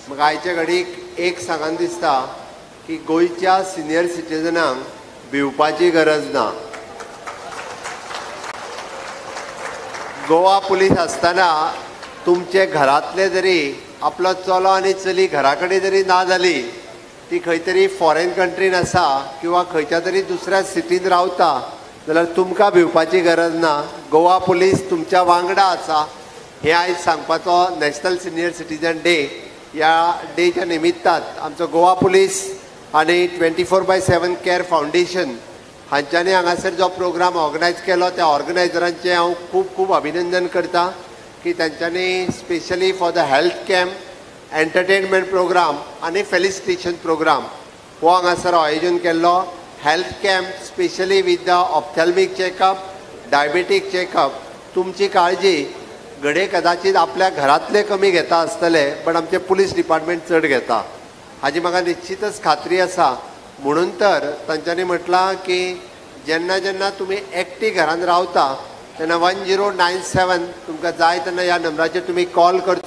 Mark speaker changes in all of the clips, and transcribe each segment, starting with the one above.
Speaker 1: म्हाका आयच्या घडीक एक सांगन दिसता की गोंयच्या सिनियर सिटीजनांक भिवपाची गरज ना. गोवा पुलीस आसतना तुमचे घरांतले जरी आपलो चलो आनी चली घरा कडेन जरी ना जाली, ती खंय तरी फॉरेन कंट्रीन आसा किंवा खंयच्या तरी दुसऱ्या सिटीन रावता, जाल्यार तुमकां भिवपाची गरज ना. गोवा पुलीस तुमच्या वांगडा आसा. हे आयज सांगपाचो नॅशनल सिनियर सिटीजन डे. ह्या डेच्या निमित्तान आमचो गोवा पुलीस आनी 24/7 केअर फावंडेशन हांच्यांनी हांगासर जो प्रोग्राम ऑर्गनायज केलो त्या ऑर्गनायझरांचें हांव खूब खूब अभिनंदन करता की तांच्यांनी specially for the health camp, entertainment program आनी फेलिसिटेशन प्रोग्राम हो हांगासर आयोजन केल्लो. Health camp specially with the ophthalmic checkup, diabetic checkup. तुमची काळजी घडये कदाचित आपल्या घरांतले कमी घेता आसतले, पण आमचे पुलीस डिपार्टमेंट चड घेता हाजी म्हाका निश्चितच खात्री आसा. म्हणून तर तांच्यांनी म्हटलां की जेन्ना जेन्ना तुमी एकटी घरान रावता तेन्ना 1097 तुमकां जाय तेन्ना ह्या नंबराचेर तुमी कॉल करचो.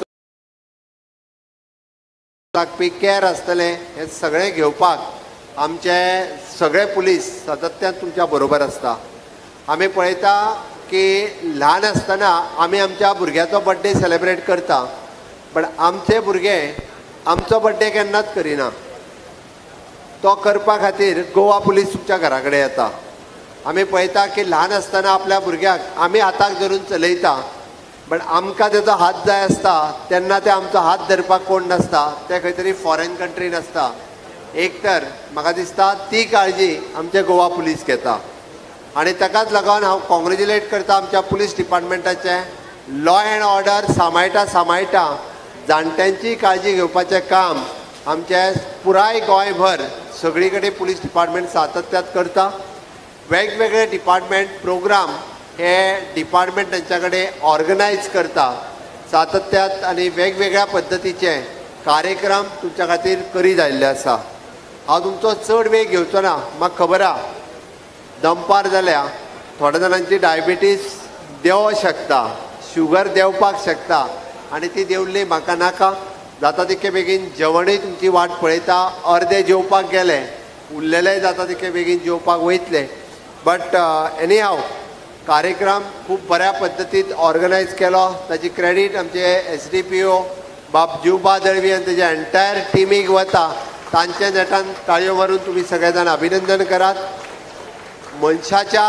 Speaker 1: लागपी कॅर आसतले हे सगळे घेवपाक आमचे सगळे पुलीस सातत्यान तुमच्या बरोबर आसता. आमी पळयता की ल्हान आसतना आमी आमच्या भुरग्याचो बर्थडे सेलेब्रेट करता, पण आमचे भुरगे आमचो बर्थडे केन्नाच करिना. तो करपा खातीर गोवा पुलीस तुमच्या घरा कडेन येता. आमी पळयता की ल्हान आसतना आपल्या भुरग्याक आमी हाताक धरून चलयता, पण आमकां तेजो हात जाय आसता तेन्ना ते आमचो हात धरपाक कोण नासता, ते खंय तरी फॉरेन कंट्रीन आसता. एक तर म्हाका दिसता ती काळजी आमचे गोवा पुलीस घेता आनी ताकाच लागून हांव कॉंग्रेच्युलेट करता आमच्या पुलीस डिपार्टमेंटाचे. लॉ अँड ऑर्डर सांबाळटा जाणट्यांची काळजी घेवपाचें काम आमचे पुराय गोंयभर सगळी कडेन पुलीस डिपार्टमेंट सातत्यात करता. वेगवेगळे डिपार्टमेंट प्रोग्राम हे डिपार्टमेंट तांच्या कडेन ऑर्गनायज करता सातत्यात आनी वेगवेगळ्या पद्दतीचे कार्यक्रम तुमच्या खातीर करीत आयिल्ले आसा. हांव तुमचो चड वेळ घेवचो ना. म्हाका खबर आहा दंपार जाल्या थोड्या जाणांची डायबिटीज देंवों शकता, शुगर देंवपाक शकता आनी ती देंवल्ली म्हाका नाका. जाता तितके बेगीन जेवणूय तुमची वाट पळयता. अर्दे जेवपाक गेले, उरलेले जाता तितके बेगीन जेवपाक वयतले. बट एनी हांव कार्यक्रम खूब बऱ्या पद्दतीन ऑर्गनायज केलो. ताची क्रेडीट आमचे SDPO बाब जिवबा दळवी आनी तेज्या एंटायर टिमीक वता. तांचे नेटान ताळयो मारून तुमी सगळे जाण अभिनंदन करात. मनशाच्या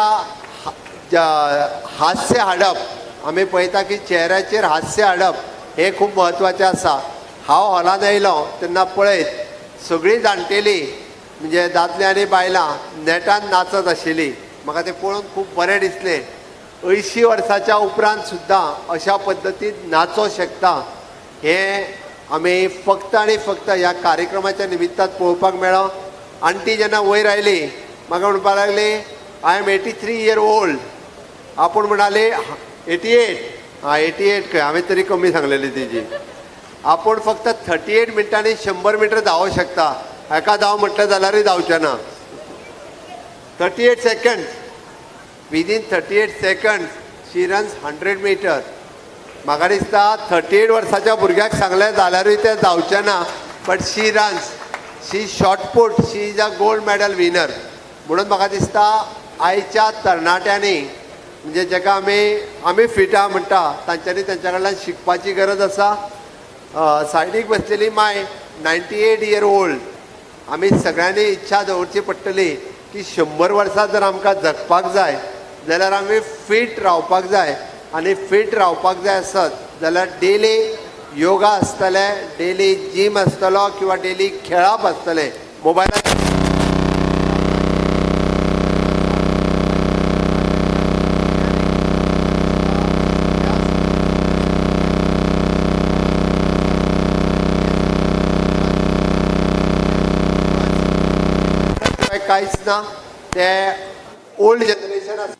Speaker 1: हास्य हाडप, आमी पळयता की चेहऱ्याचेर हास्य हाडप हे खूब म्हत्वाचें आसा. हांव हॉलान येयलो तेन्ना पळयत सगळीं जाणटेली म्हणजे दादले आनी बायलां नेटान नाचत आशिल्लीं. म्हाका तें पळोवन खूब बरें दिसलें. 80 वर्साच्या उपरांत सुद्दां अशा पद्दतीन नाचों शकता हें आमी फक्त आनी फक्त ह्या कार्यक्रमाच्या निमित्तान पळोवपाक मेळ्ळो. आंटी जेन्ना वयर आयली म्हाका म्हणपाक लागली आय एम 83 year old. आपूण म्हणाले 88. 88 खंय, हांवें तरी कमी सांगलेली तेजी. आपूण फक्त 38 मिनटांनी 100 मीटर धांवूं शकता. हेका धांव म्हटलें जाल्यारूय धांवचें ना. 38 seconds. Within 38 seconds she runs 100 meter. म्हाका दिसता 38 वर्साच्या भुरग्याक सांगलें जाल्यारूय तें धांवचें ना. But she runs, she shot put, she is a gold medal winner. म्हणून म्हाका दिसता आयच्या तरणाट्यांनी म्हणजे जेका आमी फिट आहा म्हणटा तांच्यांनी तांच्या कडल्यान शिकपाची गरज आसा. सायडीक बसलेली माय 98 year old. आमी सगळ्यांनी इच्छा दवरची पडटली की 100 वर्सां जर आमकां जगपाक जाय जाल्यार आमी फीट रावपाक जाय. आनी फीट रावपाक जाय आसत जाल्यार डेली योगा आसतले, डेली जीम आसतलो किंवा डेली खेळप आसतले. मोबायलार कांयच ना. ते ओल्ड जनरेशन आसा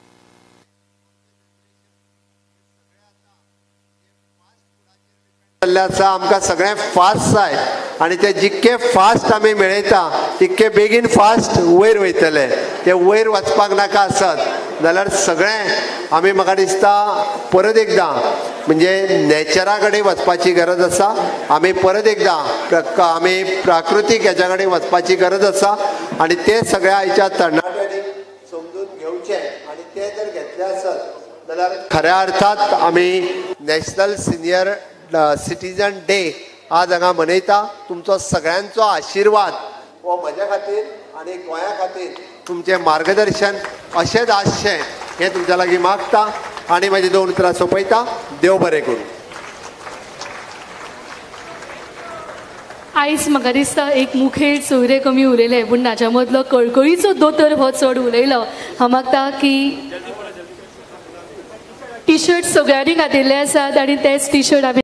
Speaker 1: आमकां सगळें फास्ट जाय आनी ते जितके फास्ट आमी मेळयता तितके बेगीन फास्ट वयर वयतले. ते वयर वचपाक नाका आसत जाल्यार सगळें आमी म्हाका दिसता परत एकदां म्हणजे नेचरा कडेन वचपाची गरज आसा. आमी परत एकदां आमी प्राकृतीक हेच्या कडेन वचपाची गरज आसा आनी ते सगळ्या आयच्या तरणाट्यांनी समजून घेवचे आनी ते जर घेतले आसत जाल्यार खऱ्या अर्थात आमी नॅशनल सिनियर सिटीजन डे आज हांगा मनयता. तुमचो सगळ्यांचो आशिर्वाद हो म्हज्या खातीर आनी गोंया खातीर तुमचें मार्गदर्शन अशेंच आसचें हें तुमच्या लागीं मागता आनी म्हाजी 2 उतरां सोंपयता. देव बरें करूं.
Speaker 2: आयज म्हाका दिसता एक मुखेल सोयरे कमी उलयले पूण ताच्या मदलो कळकळीचो दोतोर हो चड उलयलो. हांव मागता की टी शर्ट सगळ्यांनी घातिल्ले आसात आनी तेच टी शर्ट